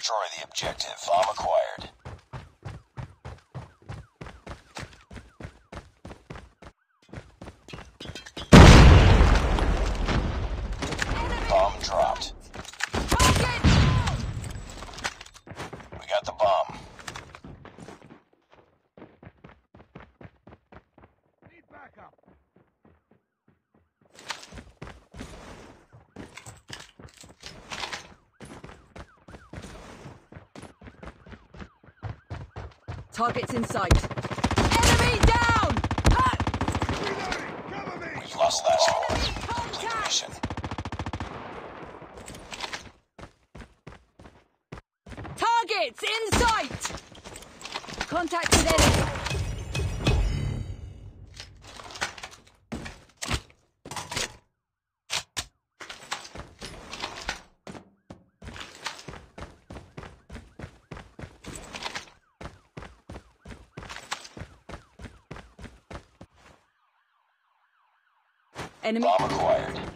Destroy the objective. Bomb acquired. Bomb dropped. We got the bomb. Need backup. Targets in sight. Enemy down! Ha! Reloading! Cover me! We've lost that score. Enemy Complete the contact! mission. Targets in sight! Contact with enemy. Enemy. Bomb acquired.